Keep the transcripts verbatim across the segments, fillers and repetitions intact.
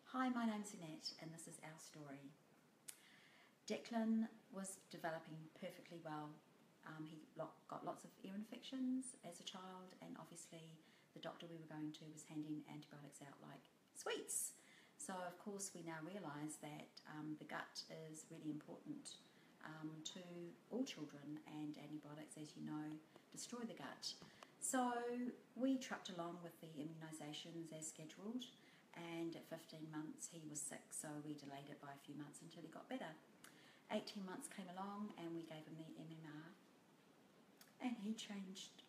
Hi, my name's Annette and this is our story. Declan was developing perfectly well. Um, he got lots of ear infections as a child, and obviously the doctor we were going to was handing antibiotics out like sweets. So of course we now realise that um, the gut is really important um, to all children, and antibiotics, as you know, destroy the gut. So we trucked along with the immunisations as scheduled, and at fifteen months he was sick, so we delayed it by a few months until he got better. eighteen months came along and we gave him the M M R, and he changed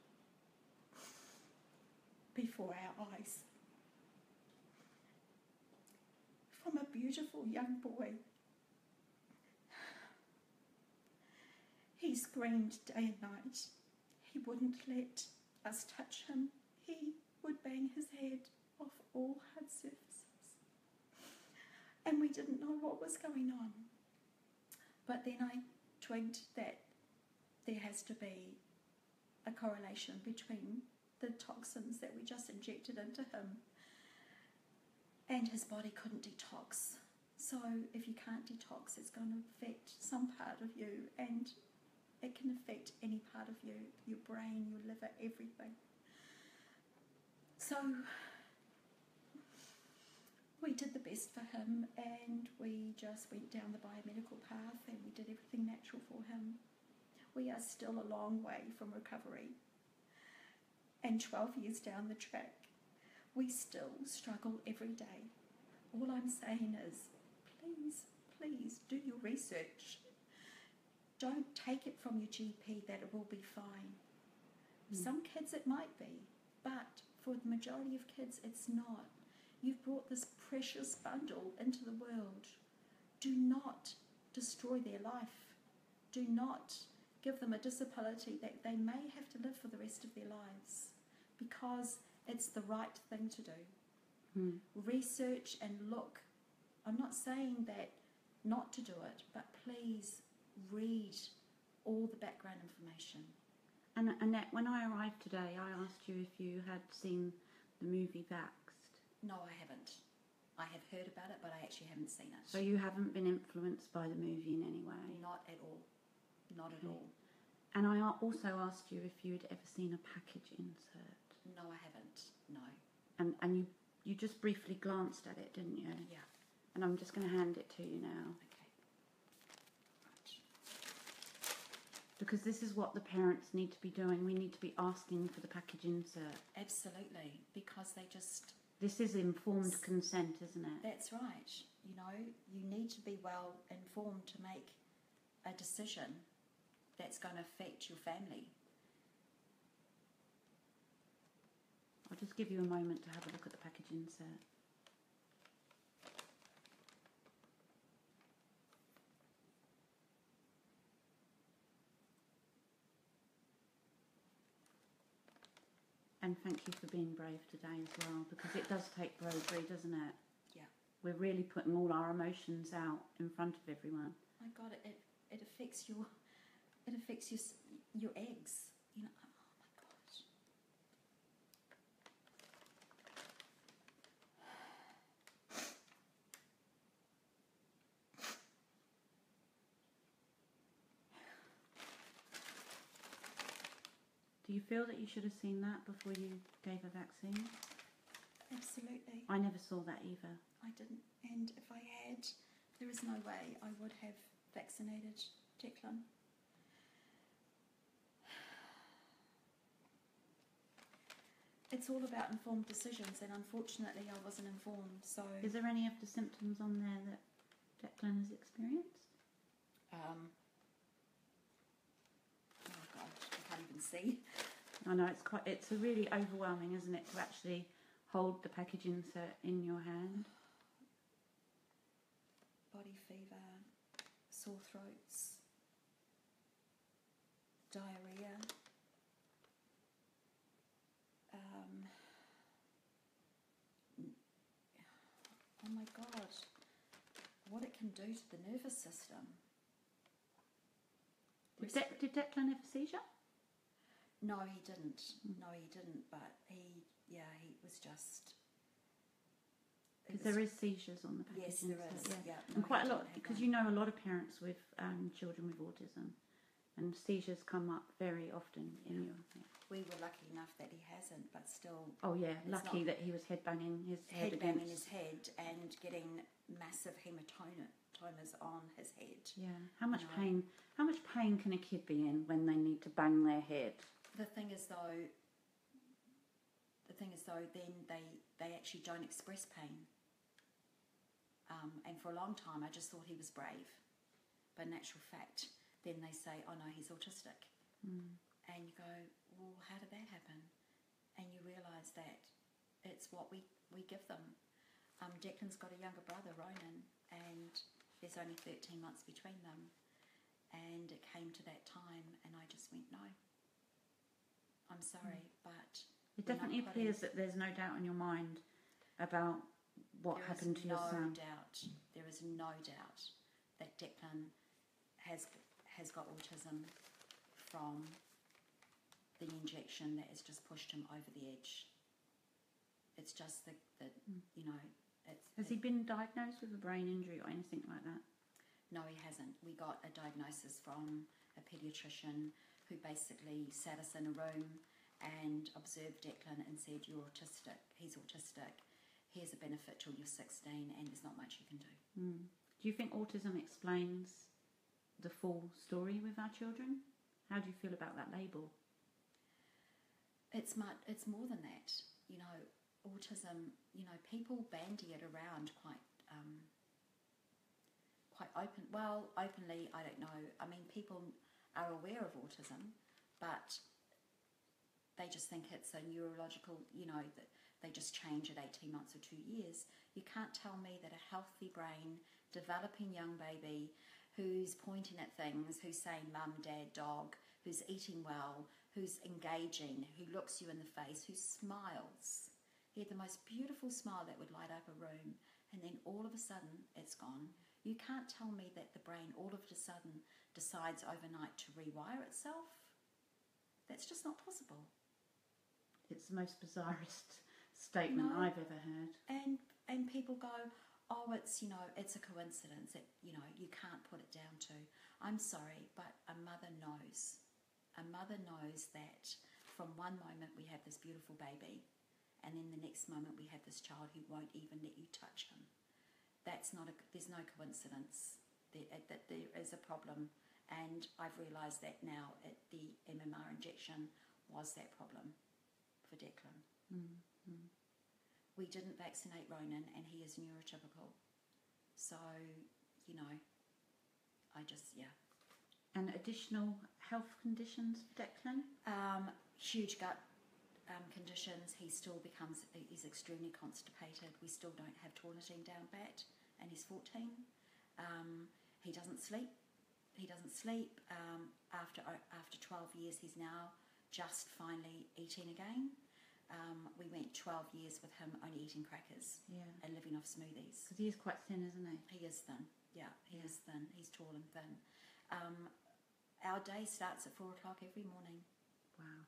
before our eyes. From a beautiful young boy, he screamed day and night. He wouldn't let us touch him. He would bang his head off all hard surfaces. And we didn't know what was going on. But then I twigged that there has to be a correlation between the toxins that we just injected into him, and his body couldn't detox. So if you can't detox, it's going to affect some part of you, and it can affect any part of you, your brain, your liver, everything. So we did the best for him, and we just went down the biomedical path and we did everything natural for him. We are still a long way from recovery, and twelve years down the track, we still struggle every day. All I'm saying is, please, please do your research. Don't take it from your G P that it will be fine. Mm. Some kids it might be, but for the majority of kids it's not. You've brought this precious bundle into the world. Do not destroy their life. Do not give them a disability that they may have to live for the rest of their lives, because it's the right thing to do. Hmm. Research and look. I'm not saying that not to do it, but please read all the background information. And Annette, when I arrived today, I asked you if you had seen the movie Vaxxed. No, I haven't. I have heard about it, but I actually haven't seen it. So you haven't been influenced by the movie in any way? Not at all. Not okay. at all. And I also asked you if you had ever seen a package insert. No, I haven't. No. And and you, you just briefly glanced at it, didn't you? Yeah. And I'm just going to hand it to you now. Okay. Right. Because this is what the parents need to be doing. We need to be asking for the package insert. Absolutely. Because they just... This is informed consent, isn't it? That's right. You know, you need to be well informed to make a decision that's going to affect your family. I'll just give you a moment to have a look at the package insert. And thank you for being brave today as well, because it does take bravery, doesn't it? Yeah. We're really putting all our emotions out in front of everyone. My God, it, it, it affects your, it affects your, your eggs. You know, oh my God. Do you feel that you should have seen that before you gave a vaccine? Absolutely. I never saw that either. I didn't. And if I had, there is no way I would have vaccinated Declan. It's all about informed decisions, and unfortunately I wasn't informed, so... Is there any of the symptoms on there that Declan has experienced? Um... Oh God, I can't even see. I know, it's quite, it's a really overwhelming, isn't it, to actually hold the package insert in your hand. Body fever, sore throats, diarrhea, um, oh my God, what it can do to the nervous system. Did, De- did Declan have a seizure? No, he didn't. No, he didn't. But he, yeah, he was just. It Because there is seizures on the package Yes, there insert, is. yeah. Yeah, And no, quite he a lot, didn't have because one. you know a lot of parents with um, children with autism, and seizures come up very often in your. Yeah. We were lucky enough that he hasn't, but still Oh yeah, It's lucky not- that he was headbanging his head head banging against. his head and getting massive hematomas on his head. Yeah. How much No. pain? How much pain can a kid be in when they need to bang their head? The thing is though, the thing is though, then they, they actually don't express pain. Um, and for a long time I just thought he was brave. But in actual fact, then they say, oh no, he's autistic. Mm. And you go, well, how did that happen? And you realise that it's what we, we give them. Um, Declan's got a younger brother, Ronan, and there's only thirteen months between them. And it came to that time, and I just went, no, I'm sorry, but It we're not definitely putting- appears that there's no doubt in your mind about what there happened is to your no son. doubt, there is no doubt that Declan has has got autism from the injection that has just pushed him over the edge. It's just the, the Mm. you know, it's... Has he been diagnosed with a brain injury or anything like that? No, he hasn't. We got a diagnosis from a paediatrician who basically sat us in a room and observed Declan and said, you're autistic, he's autistic, here's a benefit till you're sixteen and there's not much you can do. Mm. Do you think autism explains the full story with our children? How do you feel about that label? It's much, it's more than that. You know, autism, you know, people bandy it around quite um, quite open. Well, openly, I don't know. I mean, people are aware of autism, but they just think it's a neurological, you know, that they just change at eighteen months or two years. You can't tell me that a healthy brain, developing young baby who's pointing at things, who's saying mum, dad, dog, who's eating well, who's engaging, who looks you in the face, who smiles. He had the most beautiful smile that would light up a room, and then all of a sudden it's gone. You can't tell me that the brain all of a sudden decides overnight to rewire itself. That's just not possible. It's the most bizarrest statement No. I've ever heard. And and people go, oh, it's, you know, it's a coincidence. It, you know, you can't put it down to. I'm sorry, but a mother knows. A mother knows that from one moment we have this beautiful baby, and then the next moment we have this child who won't even let you touch him. That's not a, there's no coincidence that, that there is a problem, and I've realised that now at the M M R injection was that problem for Declan. Mm. Mm. We didn't vaccinate Ronan, and he is neurotypical. So, you know, I just, yeah. And additional health conditions for Declan? Um, huge gut um, conditions. He still becomes, he's extremely constipated. We still don't have toileting down pat, and he's fourteen. Um, he doesn't sleep. He doesn't sleep. Um, after after twelve years, he's now just finally eating again. Um, we went twelve years with him only eating crackers Yeah. and living off smoothies. Because he is quite thin, isn't he? He is thin. Yeah, he Yeah. is thin. He's tall and thin. Um, our day starts at four o'clock every morning. Wow.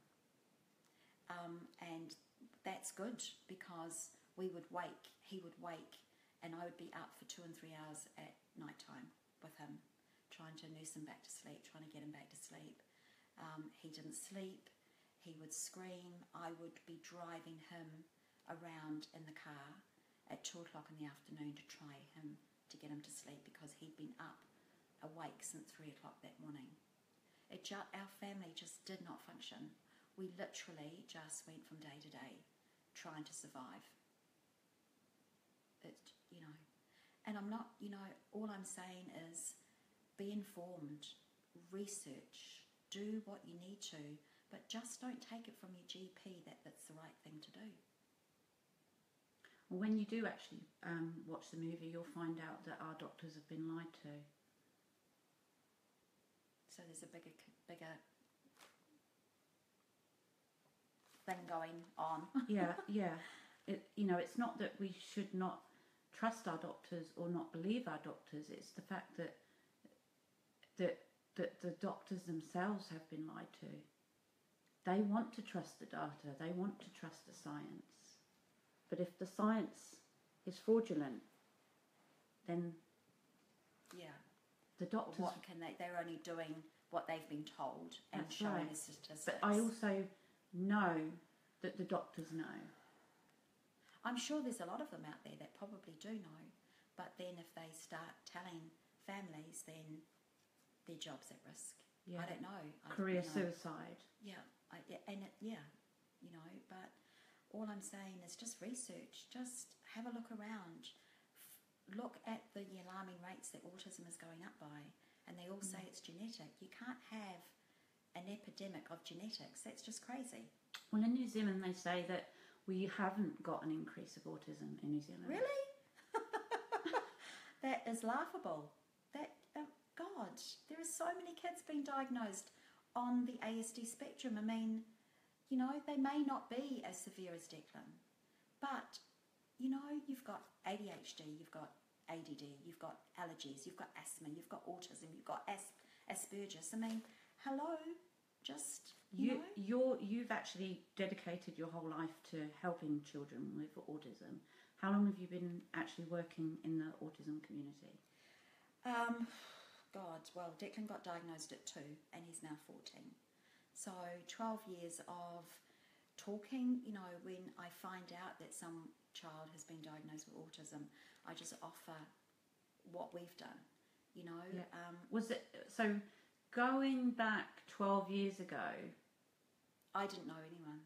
Um, and that's good because we would wake, he would wake, and I would be up for two and three hours at night time with him, trying to nurse him back to sleep, trying to get him back to sleep. Um, he didn't sleep. He would scream. I would be driving him around in the car at two o'clock in the afternoon to try him to get him to sleep because he'd been up awake since three o'clock that morning. It ju- our family just did not function. We literally just went from day to day trying to survive. It, you know, and I'm not, you know, all I'm saying is be informed, research, do what you need to, but just don't take it from your G P that that's the right thing to do. Well, when you do actually um, watch the movie, you'll find out that our doctors have been lied to. So there's a bigger, bigger thing going on. Yeah, yeah. It, you know, it's not that we should not trust our doctors or not believe our doctors. It's the fact that that that the doctors themselves have been lied to. They want to trust the data. They want to trust the science. But if the science is fraudulent, then Yeah. the doctors. What can they? They're only doing what they've been told and That's showing right. the statistics. But I also know that the doctors know. I'm sure there's a lot of them out there that probably do know, but then if they start telling families, then their job's at risk. Yeah. I don't know. I, Career you know, suicide. Yeah, I, yeah, and it, yeah, you know, but all I'm saying is just research, just have a look around, F- look at the alarming rates that autism is going up by, and they all say Mm. it's genetic. You can't have an epidemic of genetics. That's just crazy. Well, in New Zealand, they say that we haven't got an increase of autism in New Zealand. Really? That is laughable. That, oh God, there are so many kids being diagnosed on the A S D spectrum. I mean, you know, they may not be as severe as Declan, but, you know, you've got A D H D, you've got A D D, you've got allergies, you've got asthma, you've got autism, you've got As- Asperger's. I mean, hello, just, you, You, know. you're, you've actually dedicated your whole life to helping children with autism. How long have you been actually working in the autism community? Um, God, well, Declan got diagnosed at two and he's now fourteen. So twelve years of talking, you know, when I find out that some child has been diagnosed with autism, I just offer what we've done, you know. Yeah. Um, Was it so? Going back twelve years ago, I didn't know anyone.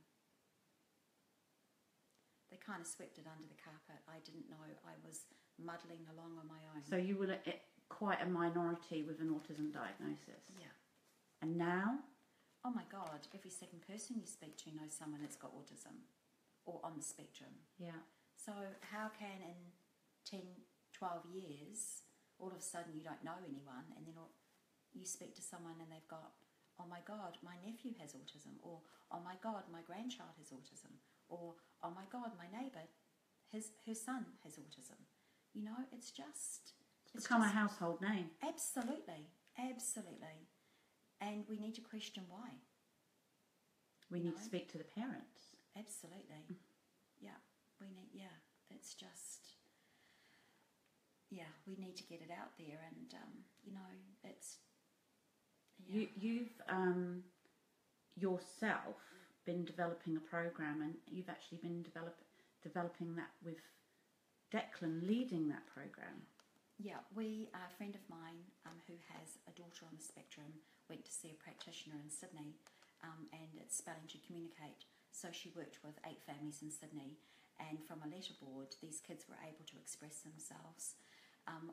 They kind of swept it under the carpet. I didn't know. I was muddling along on my own. so you were a- quite a minority with an autism diagnosis. Yeah. And now, Oh my God, every second person you speak to knows someone that's got autism or on the spectrum. yeah, So how can in ten, twelve years, all of a sudden you don't know anyone and then all, you speak to someone and they've got, oh my God, my nephew has autism, or oh my God, my grandchild has autism, or oh my God, my neighbour, his her son has autism. You know, it's just... it's become just, a household name. Absolutely, absolutely. And we need to question why. We You need know? to speak to the parents. Absolutely. Yeah, we need, yeah, it's just, yeah, we need to get it out there and, um, you know, it's, yeah. You, you've um, yourself been developing a program, and you've actually been develop, developing that with Declan leading that program. Yeah, we, a friend of mine um, who has a daughter on the spectrum went to see a practitioner in Sydney, um, and it's Spelling to Communicate. So she worked with eight families in Sydney, and from a letterboard, these kids were able to express themselves. Um,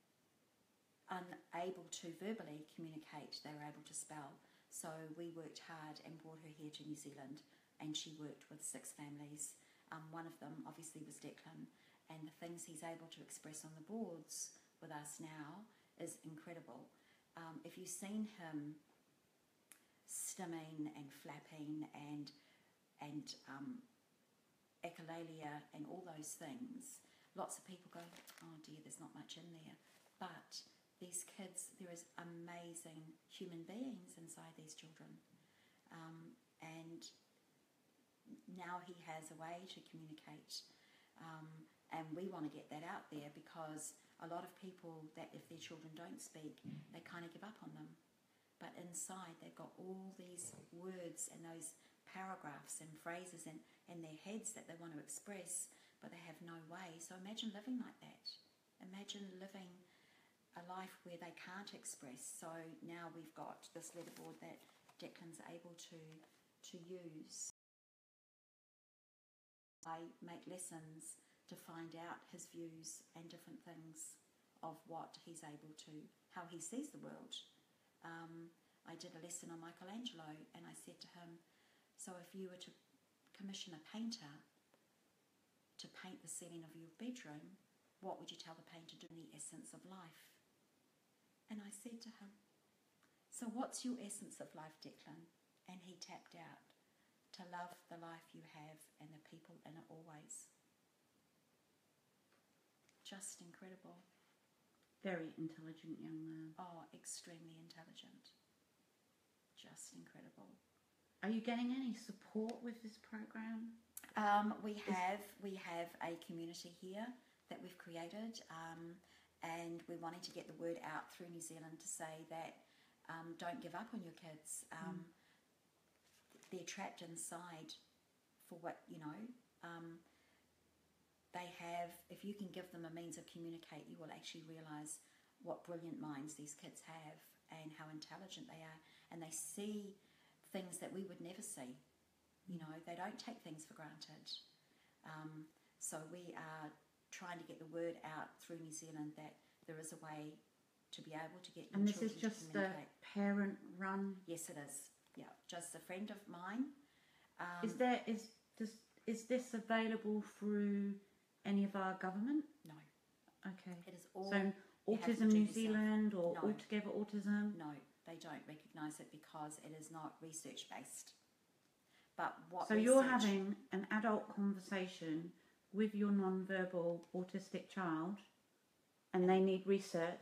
unable to verbally communicate, they were able to spell. So we worked hard and brought her here to New Zealand, and she worked with six families. Um, one of them obviously was Declan, and the things he's able to express on the boards with us now is incredible. Um, if you've seen him stimming and flapping and and um, echolalia and all those things, lots of people go, oh dear, there's not much in there. But these kids, there is amazing human beings inside these children. Um, and now he has a way to communicate. Um, and we want to get that out there, because a lot of people that if their children don't speak, they kind of give up on them. But inside they've got all these words and those paragraphs and phrases in, in their heads that they want to express, but they have no way. So imagine living like that. Imagine living a life where they can't express. So now we've got this letterboard that Declan's able to to use. I make lessons to find out his views and different things of what he's able to, how he sees the world. Um, I did a lesson on Michelangelo, and I said to him, so if you were to commission a painter to paint the ceiling of your bedroom, what would you tell the painter to do in the essence of life? And I said to him, so what's your essence of life, Declan? And he tapped out, to love the life you have and the people in it always. Just incredible. Very intelligent young man. Oh, extremely intelligent. Just incredible. Are you getting any support with this program? Um, we have we have a community here that we've created, um, and we're wanting to get the word out through New Zealand to say that um, don't give up on your kids. Um, mm. They're trapped inside for what, you know, um, they have, if you can give them a means of communicate, you will actually realise what brilliant minds these kids have and how intelligent they are, and they see things that we would never see. You know, they don't take things for granted. Um, so we are trying to get the word out through New Zealand that there is a way to be able to get your and this children is just to communicate. a parent run. Yes, it is. Yeah, just a friend of mine. Um, is there is does is this available through any of our government? No. Okay. It is all. So Autism New Zealand or no. Altogether Autism? No, they don't recognise it because it is not research based. But what so research, you're having an adult conversation with your non-verbal autistic child, and they need research.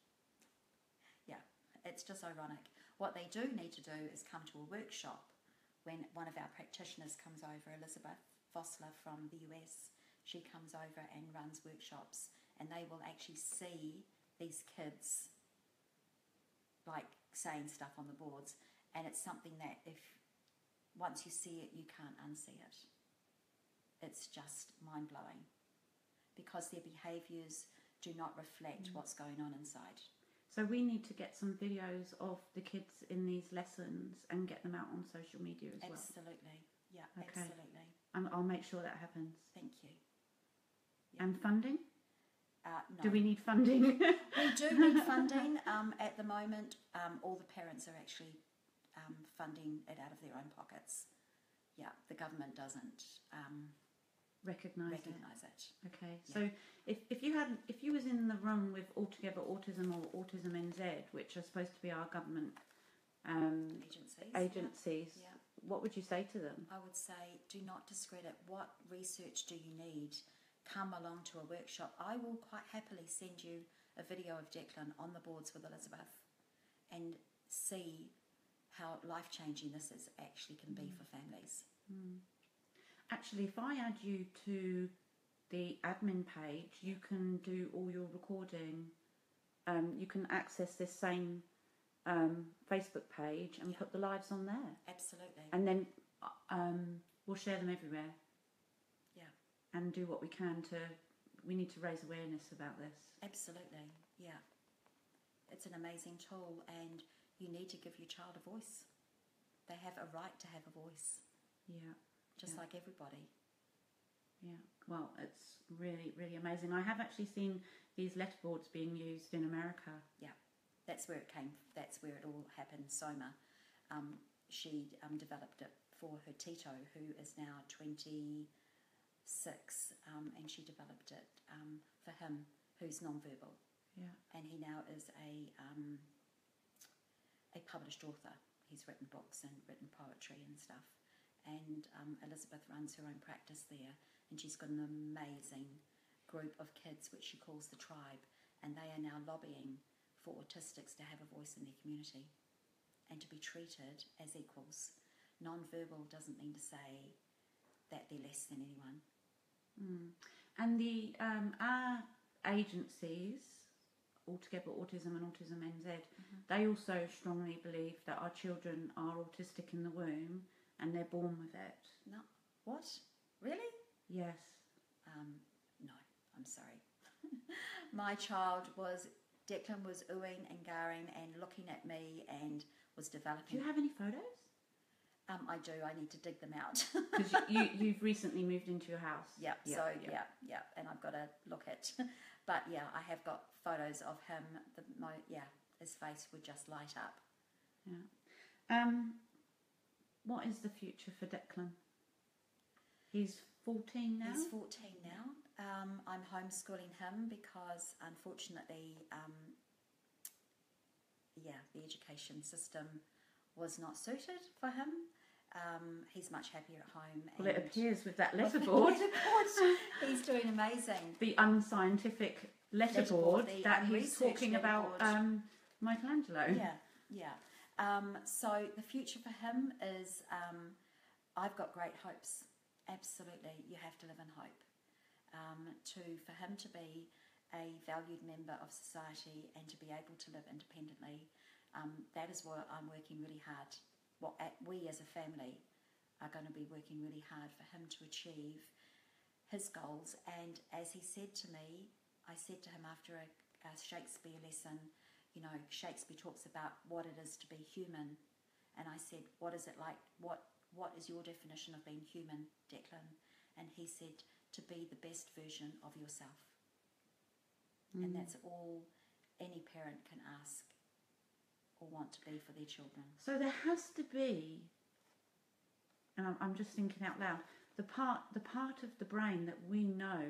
Yeah. Yeah, it's just ironic. What they do need to do is come to a workshop when one of our practitioners comes over, Elizabeth Fossler from the U S. She comes over and runs workshops, and they will actually see these kids like saying stuff on the boards, and it's something that if once you see it, you can't unsee it. It's just mind-blowing because their behaviours do not reflect mm. what's going on inside. So we need to get some videos of the kids in these lessons and get them out on social media as absolutely. well. Absolutely, yeah, okay. absolutely. And I'll make sure that happens. Thank you. Yeah. And funding? Uh, no. Do we need funding? We do need funding. Um, at the moment, um, all the parents are actually um, funding it out of their own pockets. Yeah, the government doesn't um, recognise recognise it. it. Okay, yeah. so if, if you had if you was in the room with Altogether Autism or Autism N Z, which are supposed to be our government um, agencies, agencies yeah. Yeah. what would you say to them? I would say, do not discredit. What research do you need? Come along to a workshop. I will quite happily send you a video of Declan on the boards with Elizabeth and see how life-changing this is actually can be mm. for families. Mm. Actually, if I add you to the admin page, you can do all your recording. Um, you can access this same um, Facebook page and yeah. put the lives on there. Absolutely. And then um, we'll share them everywhere. Yeah. And do what we can to. We need to raise awareness about this. Absolutely. Yeah. It's an amazing tool, and you need to give your child a voice. They have a right to have a voice. Yeah. Just yeah. like everybody. Yeah. Well, it's really, really amazing. I have actually seen these letterboards being used in America. Yeah. That's where it came. That's where it all happened. Soma, um, she um, developed it for her Tito, who is now twenty-six, um, and she developed it um, for him, who's non-verbal. Yeah. And he now is a um, a published author. He's written books and written poetry and stuff. And um, Elizabeth runs her own practice there, and she's got an amazing group of kids which she calls the Tribe, and they are now lobbying for autistics to have a voice in their community and to be treated as equals. Non-verbal doesn't mean to say that they're less than anyone. Mm. And the um, our agencies, Altogether Autism and Autism N Z, mm-hmm. they also strongly believe that our children are autistic in the womb and they're born with it. No. What? Really? Yes. Um, no, I'm sorry. My child was, Declan was oohing and garring and looking at me and was developing. Do you have any photos? Um, I do. I need to dig them out. Because you, you, you've recently moved into your house. Yeah, yeah so, yeah. yeah, yeah, and I've got to look at. But, yeah, I have got photos of him. The mo Yeah, his face would just light up. Yeah. Um, what is the future for Declan? He's fourteen now? He's fourteen now. Um, I'm homeschooling him because, unfortunately, um, yeah, the education system was not suited for him. Um, he's much happier at home. Well, it appears with that letterboard. He's doing amazing. The unscientific letterboard, letterboard that he's talking about um, Michelangelo. Yeah, yeah. Um, so the future for him is, um, I've got great hopes. Absolutely, you have to live in hope. um, to for him to be a valued member of society and to be able to live independently. Um, that is what I'm working really hard. What we as a family are going to be working really hard for him to achieve his goals. And as he said to me, I said to him after a, a Shakespeare lesson, you know, Shakespeare talks about what it is to be human. And I said, what is it like? What What is your definition of being human, Declan? And he said, to be the best version of yourself. Mm. And that's all any parent can ask or want to be for their children. So there has to be, and I'm, I'm just thinking out loud, the part, the part of the brain that we know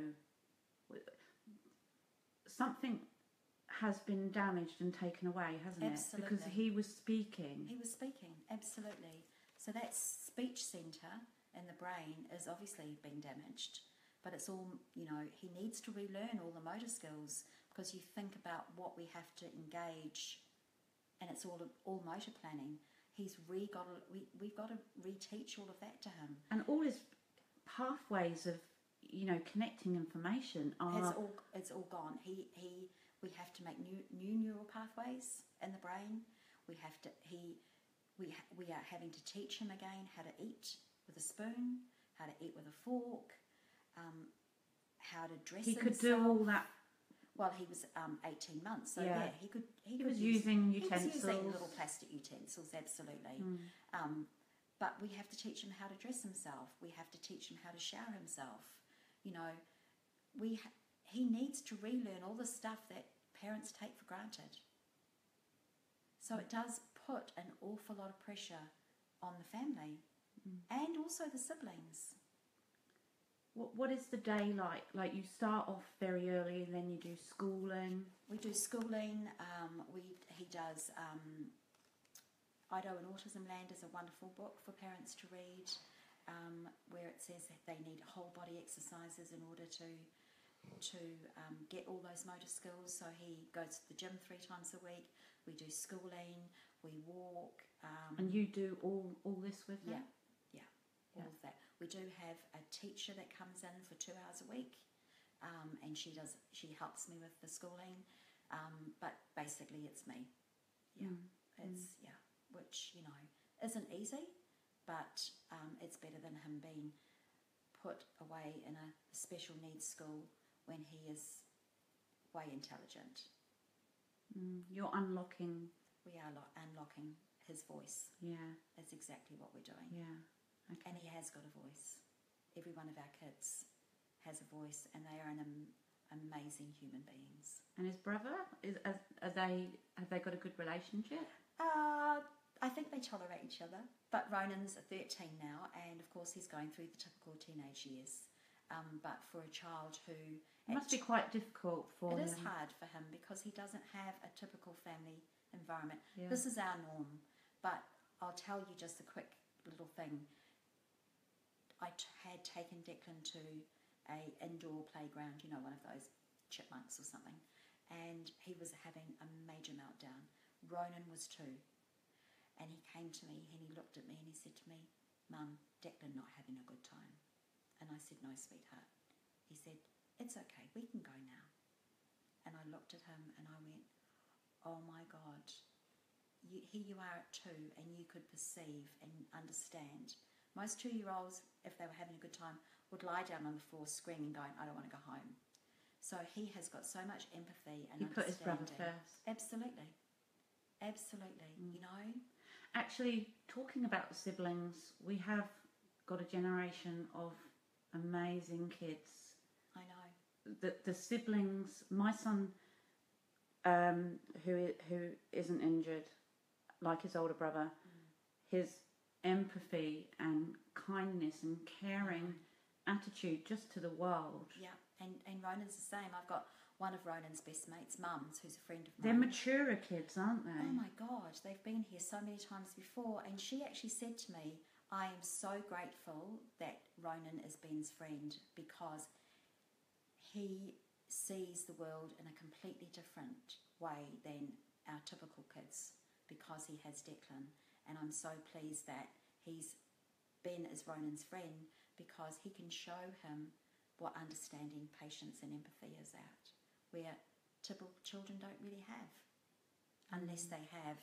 something has been damaged and taken away, hasn't Absolutely. it? Because he was speaking. He was speaking, absolutely. So that speech centre in the brain is obviously being damaged, but it's all, you know, he needs to relearn all the motor skills, because you think about what we have to engage, and it's all all motor planning. He's re got to, we we've got to reteach all of that to him. And all his pathways of, you know, connecting information are it's all it's all gone. He he we have to make new new neural pathways in the brain. We have to he we ha- we are having to teach him again how to eat with a spoon, how to eat with a fork, um, how to dress he himself. could do all that. Well, he was um, eighteen months, so Yeah. yeah, he could. He, He could was use, using He utensils. was using little plastic utensils, absolutely. Mm. Um, but we have to teach him how to dress himself. We have to teach him how to shower himself. You know, we ha- he needs to relearn all the stuff that parents take for granted. So it does put an awful lot of pressure on the family mm. and also the siblings. What What is the day like? Like, you start off very early and then you do schooling. We do schooling. Um, we he does. Um, Ido in Autism Land is a wonderful book for parents to read, um, where it says that they need whole body exercises in order to to um, get all those motor skills. So he goes to the gym three times a week. We do schooling. We walk. Um, and you do all all this with yeah, him? yeah, all Yeah. of that. We do have a teacher that comes in for two hours a week, um, and she does. She helps me with the schooling, um, but basically it's me. Yeah, Mm. it's Mm. yeah, which you know isn't easy, but um, it's better than him being put away in a special needs school when he is way intelligent. Mm. You're unlocking. We are lo- unlocking his voice. Yeah. That's exactly what we're doing. Yeah. Okay. And he has got a voice. Every one of our kids has a voice, and they are an am- amazing human beings. And his brother, is are, are they have they got a good relationship? Uh, I think they tolerate each other. But Ronan's thirteen now, and of course he's going through the typical teenage years. Um, but for a child who... It must be quite difficult for It him. is hard for him because he doesn't have a typical family environment. Yeah. This is our norm. But I'll tell you just a quick little thing. I t- had taken Declan to a indoor playground, you know, one of those chipmunks or something, and he was having a major meltdown. Ronan was too. And he came to me and he looked at me and he said to me, "Mum, Declan not having a good time." And I said, "No, sweetheart." He said, "It's okay, we can go now." And I looked at him and I went, "Oh my God, you, here you are at two and you could perceive and understand." Most two-year-olds, if they were having a good time, would lie down on the floor screaming, going, "I don't want to go home." So he has got so much empathy and He put his brother understanding. first. Absolutely. Absolutely. Mm. You know? Actually, talking about siblings, we have got a generation of amazing kids. I know. The the siblings, my son, um, who who isn't injured, like his older brother, Mm. his empathy and kindness and caring attitude just to the world. Yeah. And, and Ronan's the same. I've got one of Ronan's best mates' mums who's a friend of They're mine. maturer kids, aren't they? Oh my God, they've been here so many times before. And she actually said to me, "I am so grateful that Ronan is Ben's friend because he sees the world in a completely different way than our typical kids because he has Declan. And I'm so pleased that he's Ben is Ronan's friend because he can show him what understanding, patience, and empathy is at, where typical children don't really have, unless Mm. they have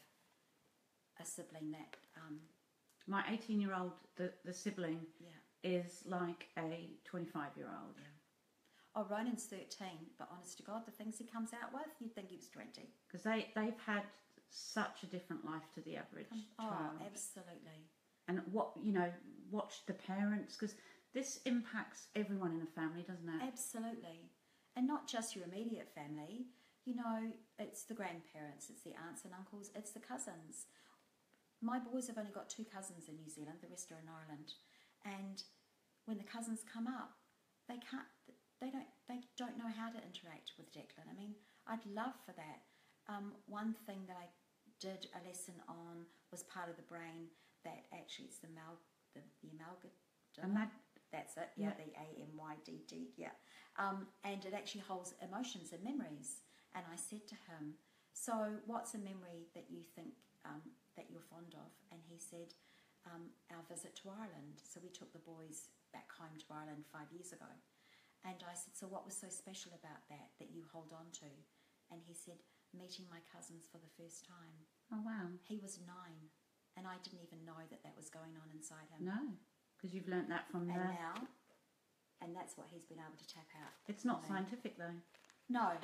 a sibling that, um, My eighteen-year-old, the, the sibling, yeah. is like a twenty-five-year-old. Yeah. Oh, Ronan's thirteen, but honest to God, the things he comes out with, you'd think he was twenty. Because they, they've had such a different life to the average Come, oh, child. absolutely. And what, you know, watch the parents, because this impacts everyone in a family, doesn't it? Absolutely. And not just your immediate family, you know, it's the grandparents, it's the aunts and uncles, it's the cousins. My boys have only got two cousins in New Zealand, the rest are in Ireland. And when the cousins come up, they can't, they don't, they don't know how to interact with Declan. I mean, I'd love for that. Um, one thing that I did a lesson on was part of the brain that actually it's the mal, the, the amalgam. Amag- That's it, yeah, Yeah. the A M Y D D, yeah. Um, and it actually holds emotions and memories. And I said to him, so what's a memory that you think um, that you're fond of? And he said, um, our visit to Ireland. So we took the boys back home to Ireland five years ago. And I said, so what was so special about that, that you hold on to? And he said, meeting my cousins for the first time. Oh, wow. He was nine, and I didn't even know that that was going on inside him. No, because you've learnt that from And there. now, and that's what he's been able to tap out. It's not you know. scientific, though. No.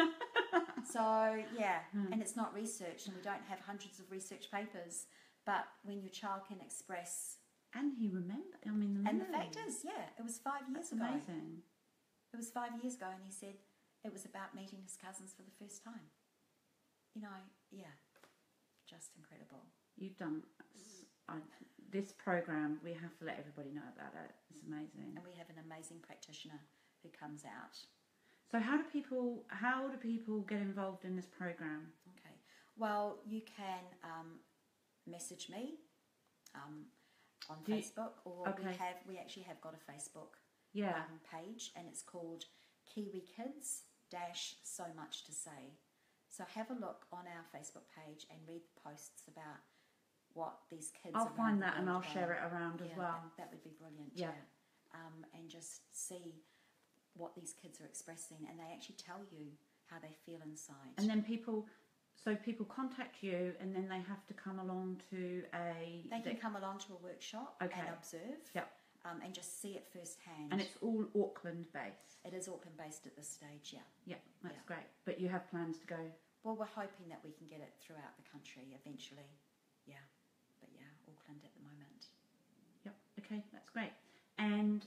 So, yeah, Hmm. and it's not researched, and we don't have hundreds of research papers, but when your child can express... And he remembered, I mean, the And the memory. fact is, yeah, it was five years That's ago. amazing. It was five years ago, and he said it was about meeting his cousins for the first time. You know, yeah, just incredible. You've done s- I, this program. We have to let everybody know about it. It's amazing. And we have an amazing practitioner who comes out. So, how do people? How do people get involved in this program? Okay. Well, you can um, message me um, on Do you- Facebook, or we okay. have we actually have got a Facebook Yeah. um, page, and it's called Kiwi Kids Dash So Much to Say. So have a look on our Facebook page and read the posts about what these kids. I'll around find the that and I'll world share are. it around as Yeah, well. That, that would be brilliant. Yeah. Yeah. Um, and just see what these kids are expressing, and they actually tell you how they feel inside. And then people, so people contact you, and then they have to come along to a. They can come along to a workshop Okay. and observe, Yep. um, and just see it firsthand. And it's all Auckland based. it is Auckland based at this stage, yeah. Yeah, that's Yeah. great. But you have plans to go. Well, we're hoping that we can get it throughout the country eventually, yeah. But yeah, Auckland at the moment. Yep. Okay, that's great. And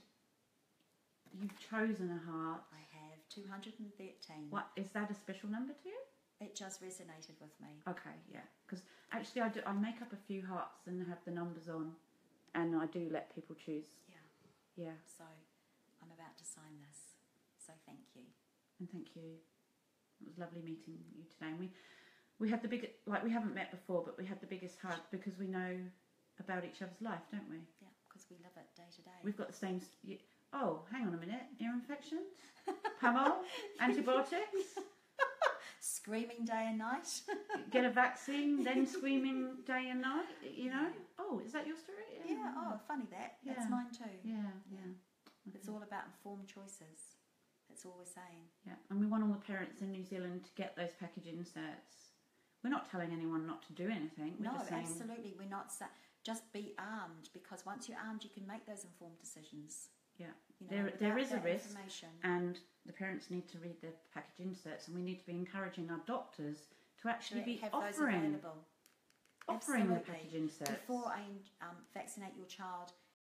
you've chosen a heart. I have two hundred thirteen. What is that a special number to you? It just resonated with me. Okay, yeah. Because actually, I do. I make up a few hearts and have the numbers on, and I do let people choose. Yeah. Yeah. So I'm about to sign this. So thank you. And thank you. It was lovely meeting you today. And we we had the big like we haven't met before, but we had the biggest hug because we know about each other's life, don't we? Yeah, because we live it day to day. We've got the same. s- y- Oh, hang on a minute. Ear infections, Pamol, antibiotics, Screaming day and night. get a vaccine, then screaming day and night. You know. Oh, is that your story? Yeah, oh, funny that. That's Yeah. mine too. Yeah, yeah. It's Okay. all about informed choices. That's all we're saying. Yeah, and we want all the parents in New Zealand to get those package inserts. We're not telling anyone not to do anything. We're No, just saying, absolutely. We're not sa- just be armed, because once you're armed, you can make those informed decisions. yeah, You know, There- there without is a that risk, information. and the parents need to read the package inserts, and we need to be encouraging our doctors to actually To be have those offering available. offering the Absolutely. package inserts. Before I um, vaccinate your child,